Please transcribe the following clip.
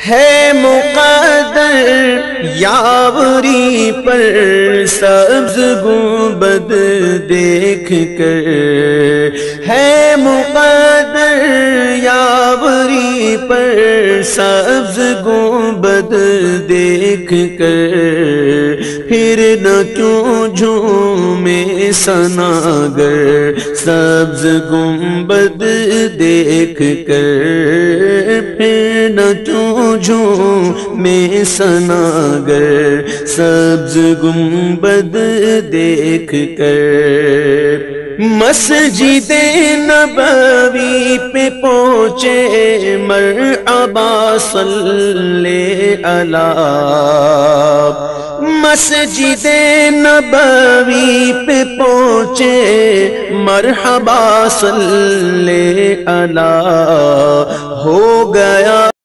है मुक़द्दर यावरी पर सब्ज़ गुंबद देख कर, है मुक़द्दर यावरी पर सब्ज़ गुंबद देख कर, फिर न क्यों झूमे सनागर सब्ज़ गुंबद देख कर, फिर न क्यों झूमे सनागर सब्ज़ गुंबद देख कर। मस्जिदे नबवी पे पहुँचे मरहबा सल्ले अला, मस्जिदे नबवी पे पहुँचे मरहबा सल्ले अला, हो गया